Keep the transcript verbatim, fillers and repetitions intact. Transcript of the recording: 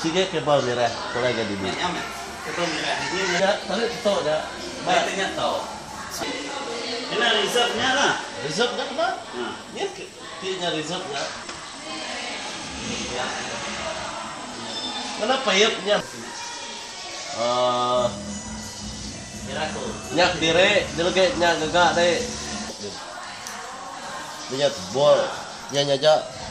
Sige kebal merah, kalau gak di Ini amat. Kita merah ini Ya, tapi itu ya. batanya tahu. Ini reserve-nya lah. Reserve dah apa? Nah, Ini tiapnya reserve ya. Kenapa payetnya? Eh, kira-kira. nyak dire, dulu kayak nyak gagak deh. Dia bol, nyak nyak